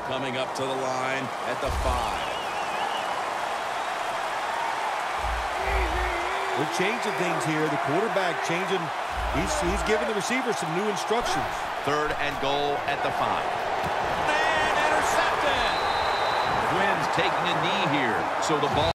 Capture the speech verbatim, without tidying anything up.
coming up to the line at the five. They're changing things here. The quarterback changing. He's, he's giving the receiver some new instructions. Third and goal at the five. And intercepted. Quinn's taking a knee here, so the ball